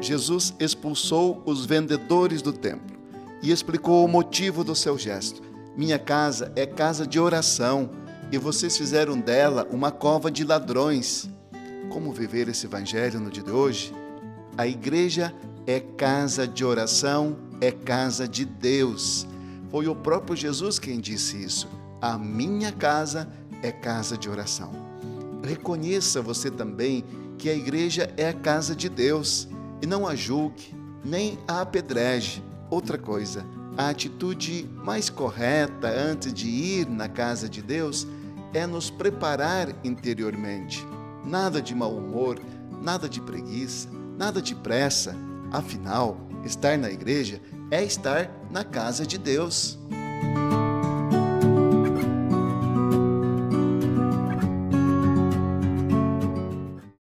Jesus expulsou os vendedores do templo e explicou o motivo do seu gesto. Minha casa é casa de oração e vocês fizeram dela uma cova de ladrões. Como viver esse evangelho no dia de hoje? A igreja é casa de oração, é casa de Deus. Foi o próprio Jesus quem disse isso. A minha casa é casa de oração. Reconheça você também que a igreja é a casa de Deus e não a julgue, nem a apedreje. Outra coisa, a atitude mais correta antes de ir na casa de Deus é nos preparar interiormente. Nada de mau humor, nada de preguiça, nada de pressa. Afinal, estar na igreja é estar na casa de Deus.